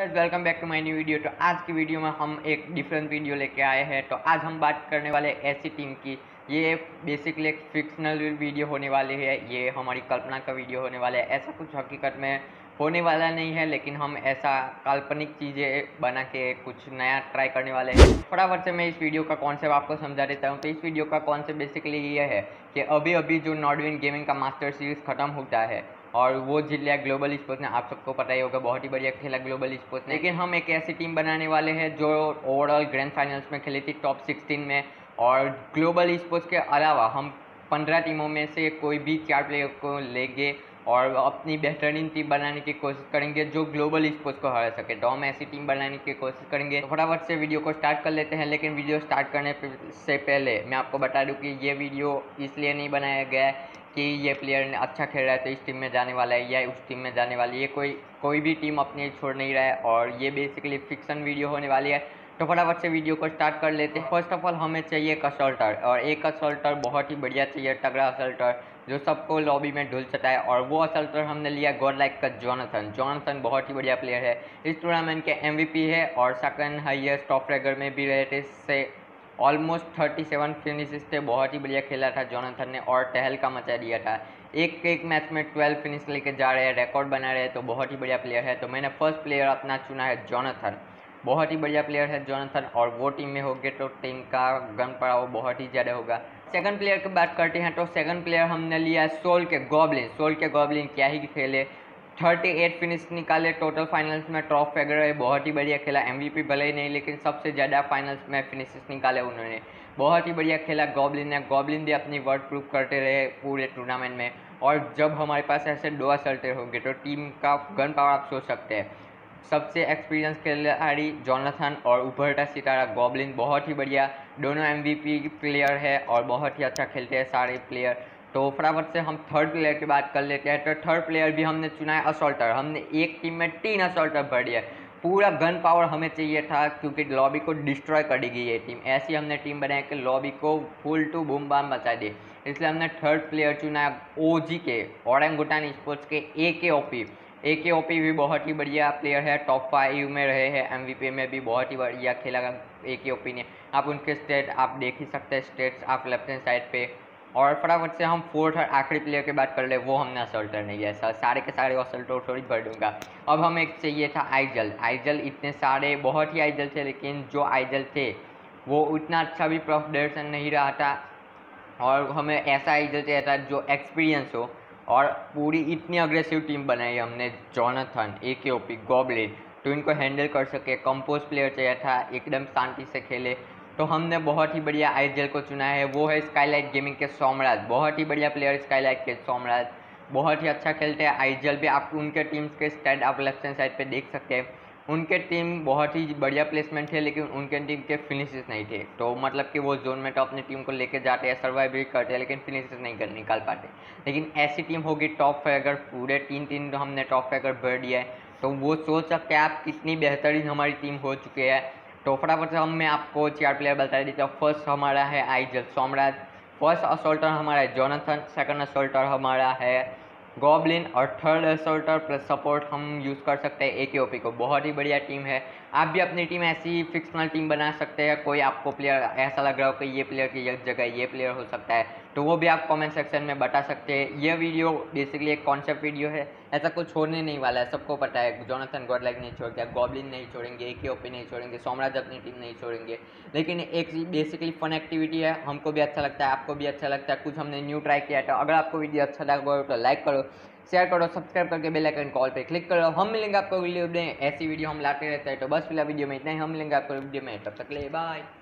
Welcome back to my new video. तो आज की वीडियो में हम एक डिफरेंट वीडियो लेके आए हैं। तो आज हम बात करने वाले ऐसी टीम की, ये बेसिकली एक फिक्शनल वीडियो होने वाली है। ये हमारी कल्पना का वीडियो होने वाला है। ऐसा कुछ हकीकत में होने वाला नहीं है, लेकिन हम ऐसा काल्पनिक चीज़ें बना के कुछ नया ट्राई करने वाले हैं। फटाफट से मैं इस वीडियो का कॉन्सेप्ट आपको समझा देता हूँ। तो इस वीडियो का कॉन्सेप्ट बेसिकली ये है कि अभी अभी जो नॉर्डविन गेमिंग का मास्टर सीरीज़ ख़त्म होता है और वो जीत लिया ग्लोबल स्पोर्ट्स ने। आप सबको पता ही होगा, बहुत ही बढ़िया खेला ग्लोबल स्पोर्ट्स ने। लेकिन हम एक ऐसी टीम बनाने वाले हैं जो ओवरऑल ग्रैंड फाइनल्स में खेली थी टॉप 16 में। और ग्लोबल स्पोर्ट्स के अलावा हम 15 टीमों में से कोई भी 4 प्लेयर को लेंगे और अपनी बेहतरीन टीम बनाने की कोशिश करेंगे जो ग्लोबल स्पोर्ट्स को हरा सके। तो हम ऐसी टीम बनाने की कोशिश करेंगे। तो फटाफट से वीडियो को स्टार्ट कर लेते हैं। लेकिन वीडियो स्टार्ट करने से पहले मैं आपको बता दूं कि ये वीडियो इसलिए नहीं बनाया गया है कि ये प्लेयर अच्छा खेल रहा है तो इस टीम में जाने वाला है या उस टीम में जाने वाली है। ये कोई भी टीम अपनी छोड़ नहीं रहा है और ये बेसिकली फिक्शन वीडियो होने वाली है। तो फटाफट से वीडियो को स्टार्ट कर लेते हैं। फर्स्ट ऑफ ऑल हमें चाहिए एक असल्टर, और एक असल्टर बहुत ही बढ़िया चाहिए, तगड़ा असल्टर जो सबको लॉबी में ढुल सकता है। और वो असल्टर हमने लिया गॉड लाइक का जोनाथन बहुत ही बढ़िया प्लेयर है। इस टूर्नामेंट के MVP है और सेकंड हाईएस्ट टॉप रैगर में भी रहे थे। इससे ऑलमोस्ट 37 फिनिशेस थे। बहुत ही बढ़िया खेला था जोनाथन ने और तहलका मचा दिया था। एक मैच में 12 फिनिश लेके जा रहे हैं, रिकॉर्ड बना रहे हैं। तो बहुत ही बढ़िया प्लेयर है। तो मैंने फर्स्ट प्लेयर अपना चुना है जोनाथन। बहुत ही बढ़िया प्लेयर है जोनाथन, और वो टीम में होगे तो टीम का गन पड़ाव बहुत ही ज़्यादा होगा। सेकंड प्लेयर की बात करते हैं तो सेकंड प्लेयर हमने लिया सोल के गॉबलिन क्या ही खेले, 38 फिनिश निकाले टोटल फाइनल्स में। टॉप वगैरह बहुत ही बढ़िया खेला। MVP भले ही नहीं, लेकिन सबसे ज़्यादा फाइनल्स में फिनिशेस निकाले उन्होंने। बहुत ही बढ़िया खेला गॉबलिन ने अपनी वर्ड प्रूव करते रहे पूरे टूर्नामेंट में। और जब हमारे पास ऐसे 2 असल्टर होंगे तो टीम का गन पावर आप सोच सकते हैं। सबसे एक्सपीरियंस खिलाड़ी जोनाथन और उभरता सितारा गॉबलिन, बहुत ही बढ़िया। दोनों MVP प्लेयर है और बहुत ही अच्छा खेलते हैं सारे प्लेयर। तो फटाफट से हम थर्ड प्लेयर की बात कर लेते हैं। तो थर्ड प्लेयर भी हमने चुना है असॉल्टर। हमने एक टीम में 3 असॉल्टर भर दिया। पूरा गन पावर हमें चाहिए था क्योंकि लॉबी को डिस्ट्रॉय कर देगी ये टीम। ऐसी हमने टीम बनाई कि लॉबी को फुल टू बूम बाम मचा दी। इसलिए हमने थर्ड प्लेयर चुना है OG के, ओरेंगुटान स्पोर्ट्स के AKOP भी बहुत ही बढ़िया प्लेयर है। टॉप 5 में रहे हैं, MVP में भी बहुत ही बढ़िया खेला AKOP ने। आप उनके स्टेट आप देख ही सकते हैं, स्टेट्स आप लेफ्ट हैंड साइड पे। और फटाफट से हम फोर्थ और आखिरी प्लेयर की बात कर ले, वो हमने असल्टर नहीं है। सारे के सारे असल्टर थोड़ी भर दूंगा। अब हमें एक चाहिए था आइजल। इतने सारे बहुत ही आइजल थे, लेकिन जो आइजल थे वो उतना अच्छा भी प्रदर्शन नहीं रहा था। और हमें ऐसा आइजल चाहिए था जो एक्सपीरियंस हो। और पूरी इतनी अग्रेसिव टीम बनाई हमने, जोनाथन, AKOP, गॉबलिन, तो इनको हैंडल कर सके। कंपोज प्लेयर चाहिए था, एकदम शांति से खेले। तो हमने बहुत ही बढ़िया आइजल को चुना है। वो है स्काईलाइट गेमिंग के सोमराज, बहुत ही बढ़िया प्लेयर स्काईलाइट के सोमराज, बहुत ही अच्छा खेलते हैं। आइजल भी आप उनके टीम्स के स्टैट आप लेफ्ट हैंड साइड पे देख सकते हैं। उनके टीम बहुत ही बढ़िया प्लेसमेंट थे, लेकिन उनके टीम के फिनिशेस नहीं थे। तो मतलब कि वो जोन में तो अपनी टीम को लेके जाते हैं, सर्वाइव भी करते हैं, लेकिन फिनिशेस नहीं निकाल पाते। लेकिन ऐसी टीम होगी टॉप 5, अगर पूरे 3 हमने टॉप 5 अगर भर दिया है तो वो सोच सकते हैं आप कितनी बेहतरीन हमारी टीम हो चुकी है। तो फटाफट से मैं आपको 4 प्लेयर बता देता हूँ। फर्स्ट हमारा है आइजल सोमराज, फर्स्ट असोल्टर हमारा है जोनाथन, सेकंड असोल्टर हमारा है गॉबलिन, और थर्ड असोल्टर प्लस सपोर्ट हम यूज़ कर सकते हैं AKOP को। बहुत ही बढ़िया टीम है। आप भी अपनी टीम ऐसी फिक्शनल टीम बना सकते हैं। कोई आपको प्लेयर ऐसा लग रहा हो कि ये प्लेयर की जगह ये प्लेयर हो सकता है, तो वो भी आप कमेंट सेक्शन में बता सकते हैं। ये वीडियो बेसिकली एक कॉन्सेप्ट वीडियो है, ऐसा कुछ होने नहीं वाला है, सबको पता है। जोनाथन गॉडलाइक नहीं छोड़ दिया, गॉबलिन नहीं छोड़ेंगे, AKOP नहीं छोड़ेंगे, सोमराज अपनी टीम नहीं छोड़ेंगे। लेकिन एक बेसिकली फन एक्टिविटी है, हमको भी अच्छा लगता है, आपको भी अच्छा लगता है, कुछ हमने न्यू ट्राई किया था। अगर आपको वीडियो अच्छा लगा हो तो लाइक करो, शेयर करो, सब्सक्राइब करके बेल आइकन कॉल पे क्लिक करो। हम मिलेंगे आपको वीडियो में, ऐसी वीडियो हम लाते रहते हैं। तो बस फिलहाल वीडियो में इतना ही, हम मिलेंगे आपको वीडियो में, तब तक के लिए बाय।